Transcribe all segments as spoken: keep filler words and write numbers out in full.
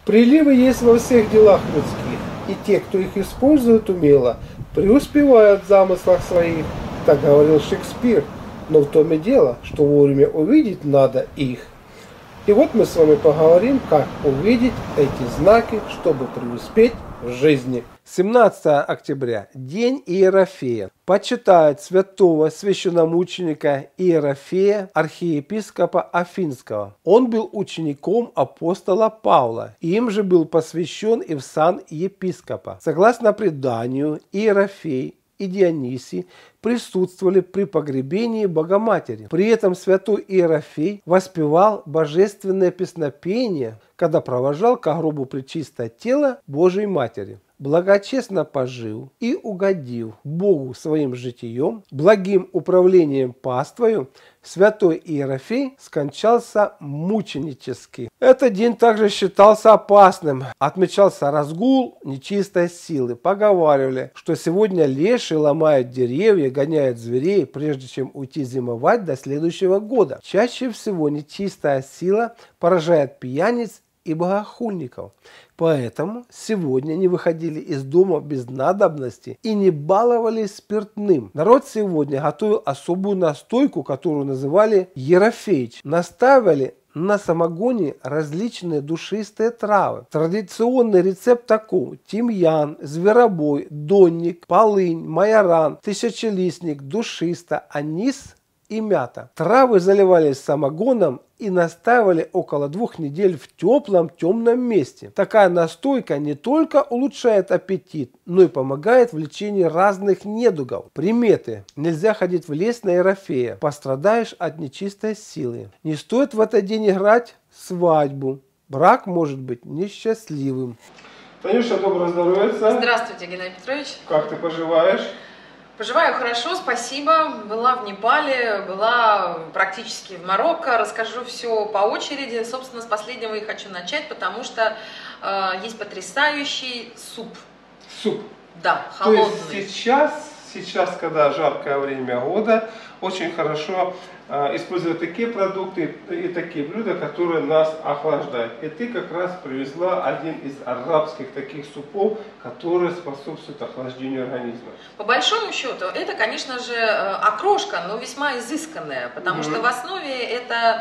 Приливы есть во всех делах людских, и те, кто их использует умело, преуспевают в замыслах своих. Так говорил Шекспир. Но в том и дело, что вовремя увидеть надо их. И вот мы с вами поговорим, как увидеть эти знаки, чтобы преуспеть в жизни. семнадцатое октября. День Иерофея. Почитают святого священномученика Иерофея, архиепископа Афинского. Он был учеником апостола Павла, и им же был посвящен и в сан епископа. Согласно преданию, Иерофей и Дионисий присутствовали при погребении Богоматери. При этом святой Иерофей воспевал божественное песнопение, когда провожал ко гробу пречистое тело Божией Матери. Благочестно пожил и угодил Богу своим житием, благим управлением паствою, святой Иерофей скончался мученически. Этот день также считался опасным. Отмечался разгул нечистой силы. Поговаривали, что сегодня леши ломают деревья, гоняют зверей, прежде чем уйти зимовать до следующего года. Чаще всего нечистая сила поражает пьяниц и богохульников. Поэтому сегодня не выходили из дома без надобности и не баловались спиртным. Народ сегодня готовил особую настойку, которую называли Ерофеич. Настаивали на самогоне различные душистые травы. Традиционный рецепт такой: тимьян, зверобой, донник, полынь, майоран, тысячелистник, душиста, анис и мята. Травы заливались самогоном и настаивали около двух недель в теплом темном месте. Такая настойка не только улучшает аппетит, но и помогает в лечении разных недугов. Приметы: нельзя ходить в лес на Ерофея, пострадаешь от нечистой силы. Не стоит в этот день играть свадьбу, брак может быть несчастливым. Танюша, доброго здоровья. Здравствуйте, Геннадий Петрович. Как ты поживаешь? Поживаю хорошо, спасибо. Была в Непале, была практически в Марокко. Расскажу все по очереди. Собственно, с последнего и хочу начать, потому что э, есть потрясающий суп. Суп? Да, холодный. То есть сейчас, сейчас, когда жаркое время года, очень хорошо э, использовать такие продукты и такие блюда, которые нас охлаждают. И ты как раз привезла один из арабских таких супов, которые способствуют охлаждению организма. По большому счету, это, конечно же, окрошка, но весьма изысканная, потому mm-hmm. что в основе это,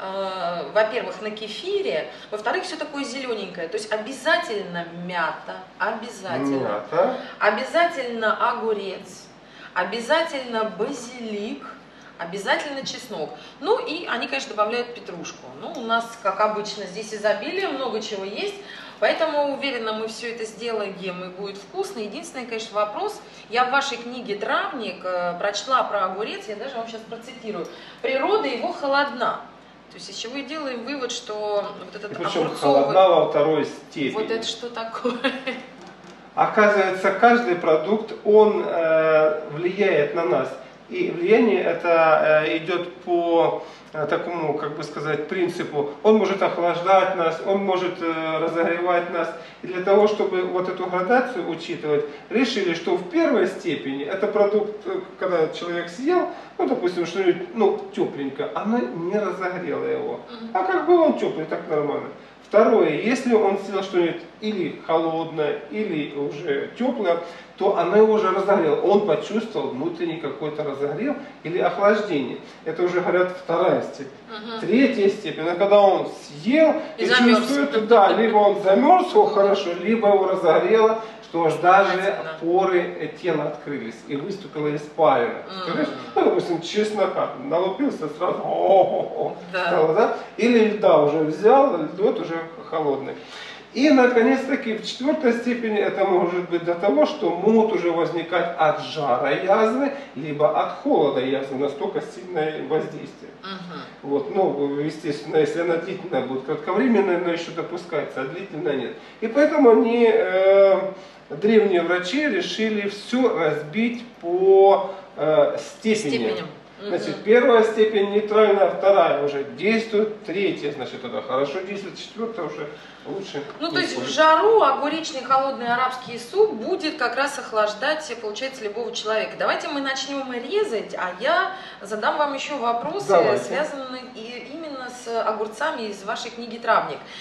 э, во-первых, на кефире, во-вторых, все такое зелененькое, то есть обязательно мята, обязательно, мята. обязательно огурец, обязательно базилик, обязательно чеснок. Ну и они, конечно, добавляют петрушку. Ну, у нас, как обычно, здесь изобилие, много чего есть. Поэтому, уверена, мы все это сделаем и будет вкусно. Единственный, конечно, вопрос. Я в вашей книге «Травник» прочла про огурец, я даже вам сейчас процитирую. Природа его холодна. То есть из чего и делаем вывод, что вот этот огурцовый... холодна во второй степени. Вот это что такое? Оказывается, каждый продукт, он э, влияет на нас. И влияние это э, идет по э, такому, как бы сказать, принципу. Он может охлаждать нас, он может э, разогревать нас. И для того, чтобы вот эту градацию учитывать, решили, что в первой степени это продукт, когда человек съел, ну, допустим, что-нибудь, ну, тепленько, она не разогрела его. А как был он теплый, так нормально. Второе, если он съел что-нибудь или холодное, или уже теплое, то она его уже разогрела. Он почувствовал внутренний какой-то разогрев или охлаждение. Это уже, говорят, вторая степень. Угу. Третья степень, это когда он съел и, и чувствует, да, либо он замерз хорошо, либо его разогрело, что аж даже поры тела открылись и выступила испарина. Mm. Ну, допустим, чеснока налупился сразу, о-о-о, да. Стало, да? Или льда уже взял, лед уже холодный. И, наконец-таки, в четвертой степени это может быть до того, что могут уже возникать от жара язвы, либо от холода язвы, настолько сильное воздействие. Uh-huh. Вот, ну, естественно, если она длительная будет, кратковременная, но еще допускается, а длительная нет. И поэтому они, э, древние врачи, решили все разбить по э, степени. Степеням. Значит, первая степень нейтральная, вторая уже действует, третья, значит, это хорошо действует, четвертая уже лучше. Ну, то есть в жару огуречный холодный арабский суп будет как раз охлаждать, получается, любого человека. Давайте мы начнем резать, а я задам вам еще вопросы, Давайте. связанные именно с огурцами из вашей книги «Травник».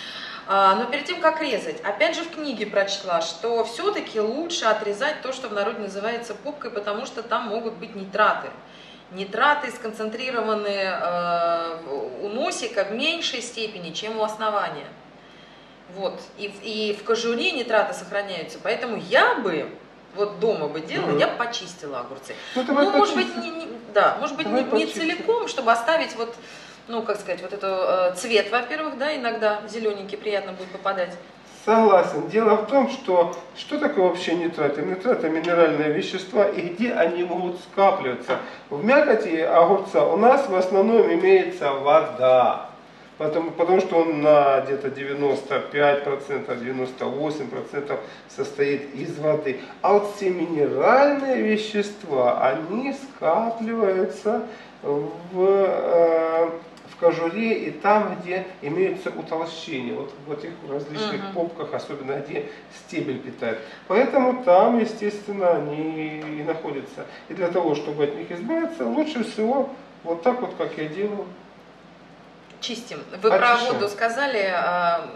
Но перед тем, как резать, опять же в книге прочла, что все-таки лучше отрезать то, что в народе называется попкой, потому что там могут быть нитраты. Нитраты сконцентрированы э, у носика в меньшей степени, чем у основания. Вот. И, и в кожуре нитраты сохраняются. Поэтому я бы, вот дома бы делала, угу. я бы почистила огурцы. Ну, ну может быть, не, не, да, может быть не, не целиком, чтобы оставить вот, ну, как сказать, вот этот э, цвет, во-первых, да, иногда зелененький приятно будет попадать. Согласен. Дело в том, что что такое вообще нитраты? Нитраты – минеральные вещества, и где они могут скапливаться? В мякоти огурца у нас в основном имеется вода, потому, потому что он на где-то девяносто пять процентов, девяносто восемь процентов состоит из воды. А вот все минеральные вещества, они скапливаются в... Э, в кожуре и там, где имеются утолщения, вот в этих различных uh-huh. попках, особенно где стебель питает. Поэтому там, естественно, они и находятся. И для того, чтобы от них избавиться, лучше всего вот так вот, как я делаю. Чистим. Вы Очищаем. Про воду сказали, а,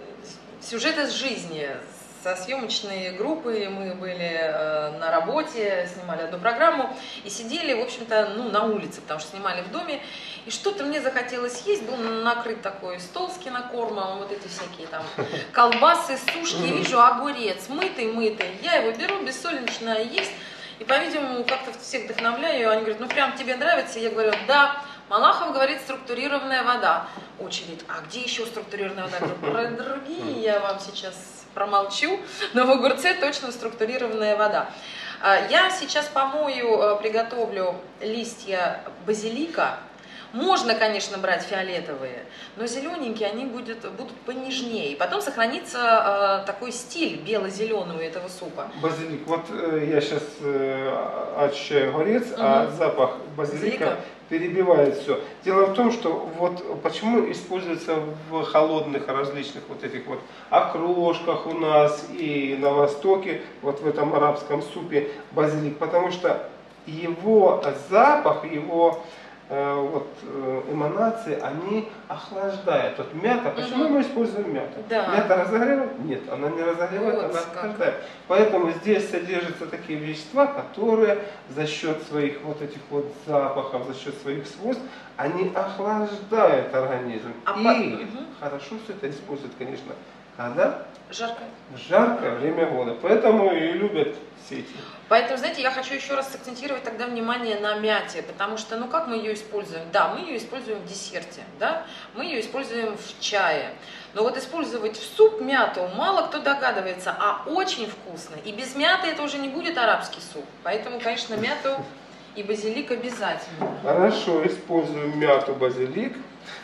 сюжет из жизни. Со съемочной группой мы были э, на работе, снимали одну программу и сидели, в общем-то, ну, на улице, потому что снимали в доме. И что-то мне захотелось есть, был накрыт такой стол с кинокормом, вот эти всякие там колбасы, сушки. И вижу огурец, мытый-мытый. Я его беру, без соли начинаю есть. И, по-видимому, как-то всех вдохновляю. Они говорят, ну, прям тебе нравится? Я говорю, да. Малахов говорит, структурированная вода. Очередь, а где еще структурированная вода? Я говорю, про другие я вам сейчас промолчу, но в огурце точно структурированная вода. Я сейчас помою, приготовлю листья базилика. Можно, конечно, брать фиолетовые, но зелененькие они будут, будут понежнее. И потом сохранится э, такой стиль бело-зеленого этого супа. Базилик. Вот э, я сейчас э, очищаю огурец, угу. а запах базилика, базилика перебивает все. Дело в том, что вот почему используется в холодных различных вот этих вот окрошках у нас и на Востоке, вот в этом арабском супе базилик, потому что его запах, его вот эманации, они охлаждают. Вот мята, почему угу. мы используем мяту? Да. Мята разогревает? Нет, она не разогревает, вот она охлаждает. Как. Поэтому здесь содержатся такие вещества, которые за счет своих вот этих вот запахов, за счет своих свойств, они охлаждают организм. А и по... угу. хорошо все это используют, конечно, когда? Жаркое. Жаркое время года. Поэтому и любят все эти. Поэтому, знаете, я хочу еще раз акцентировать тогда внимание на мяте, потому что, ну как мы ее используем? Да, мы ее используем в десерте, да, мы ее используем в чае. Но вот использовать в суп мяту мало кто догадывается, а очень вкусно. И без мяты это уже не будет арабский суп. Поэтому, конечно, мяту и базилик обязательно. Хорошо, используем мяту, базилик.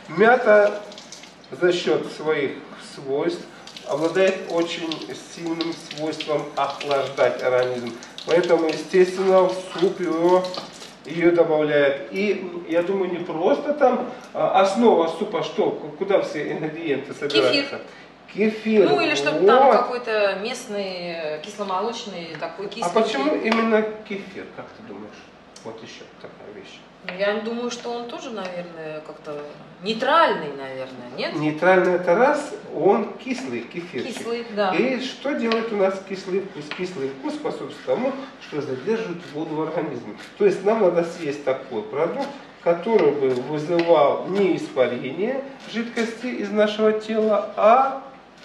Мята за счет своих свойств обладает очень сильным свойством охлаждать организм. Поэтому, естественно, в суп ее, ее добавляют. И я думаю, не просто там основа супа, что, куда все ингредиенты собираются. Кефир. Кефир. Ну или чтобы вот. Там какой-то местный кисломолочный такой кислый. А почему именно кефир, как ты думаешь? Вот еще такая вещь. Я думаю, что он тоже, наверное, как-то нейтральный, наверное, нет? Нейтральный это раз, он кислый, кефирчик. Кислый, да. И что делает у нас кислый вкус? Кислый вкус способствует тому, что задерживает воду в организме. То есть нам надо съесть такой продукт, который бы вызывал не испарение жидкости из нашего тела, а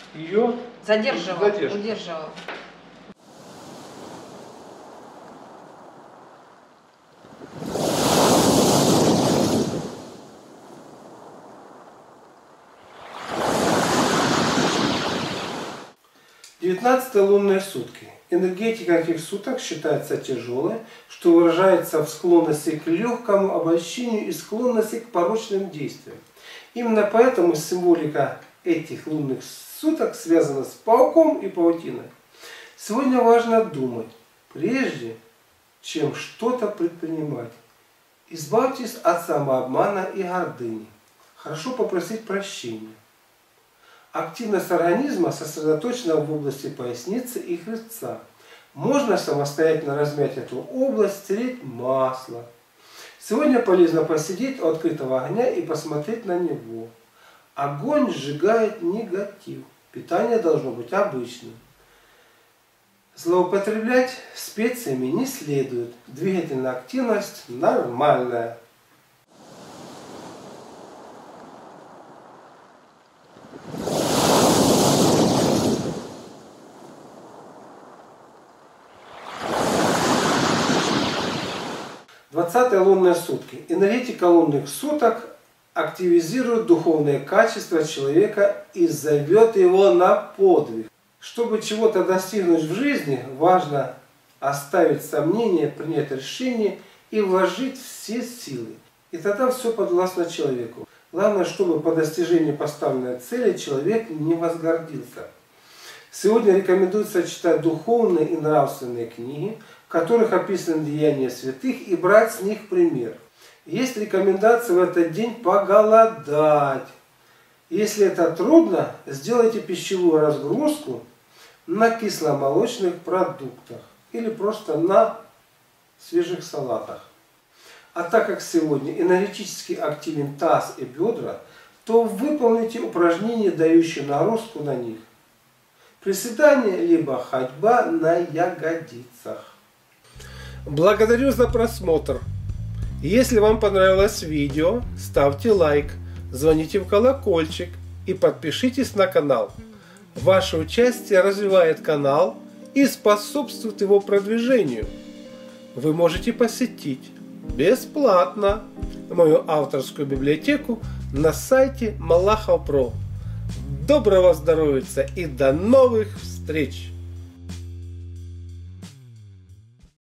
ее задерживал, удерживал. девятнадцатые лунные сутки. Энергетика этих суток считается тяжелой, что выражается в склонности к легкому обольщению и склонности к порочным действиям. Именно поэтому символика этих лунных суток связана с пауком и паутиной. Сегодня важно думать, прежде чем что-то предпринимать. Избавьтесь от самообмана и гордыни. Хорошо попросить прощения. Активность организма сосредоточена в области поясницы и хребца. Можно самостоятельно размять эту область, стереть масло. Сегодня полезно посидеть у открытого огня и посмотреть на него. Огонь сжигает негатив. Питание должно быть обычным. Злоупотреблять специями не следует. Двигательная активность нормальная. двадцатые лунные сутки. Энергетика лунных суток активизирует духовные качества человека и зовет его на подвиг. Чтобы чего-то достигнуть в жизни, важно оставить сомнения, принять решение и вложить все силы. И тогда все подвластно человеку. Главное, чтобы по достижении поставленной цели человек не возгордился. Сегодня рекомендуется читать духовные и нравственные книги, в которых описаны деяния святых, и брать с них пример. Есть рекомендация в этот день поголодать. Если это трудно, сделайте пищевую разгрузку на кисломолочных продуктах или просто на свежих салатах. А так как сегодня энергетически активен таз и бедра, то выполните упражнения, дающие нагрузку на них. Приседание либо ходьба на ягодицах. Благодарю за просмотр. Если вам понравилось видео, ставьте лайк, звоните в колокольчик и подпишитесь на канал. Ваше участие развивает канал и способствует его продвижению. Вы можете посетить бесплатно мою авторскую библиотеку на сайте Малахов точка про. Доброго здоровья и до новых встреч!